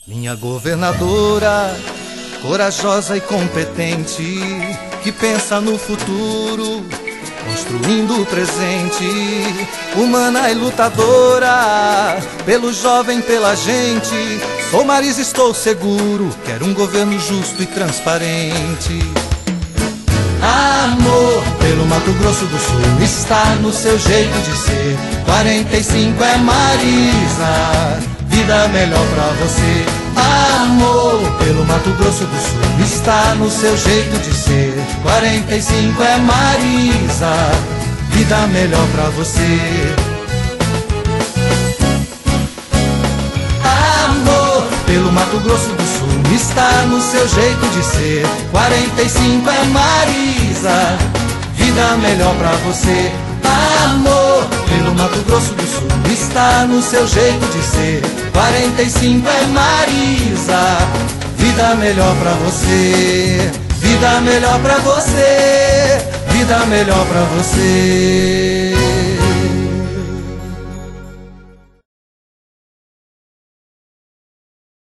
Minha governadora, corajosa e competente, que pensa no futuro, construindo o presente. Humana e lutadora, pelo jovem, pela gente. Sou Marisa, estou seguro, quero um governo justo e transparente. Amor pelo Mato Grosso do Sul está no seu jeito de ser. 45 é Marisa, vida melhor pra você. Amor pelo Mato Grosso do Sul está no seu jeito de ser. 45 é Marisa, vida melhor pra você. Amor pelo Mato Grosso do Sul está no seu jeito de ser. 45 é Marisa, vida melhor pra você. Amor pelo Mato Grosso do Sul está no seu jeito de ser. 45 é Marisa, vida melhor pra você. Vida melhor pra você, vida melhor pra você.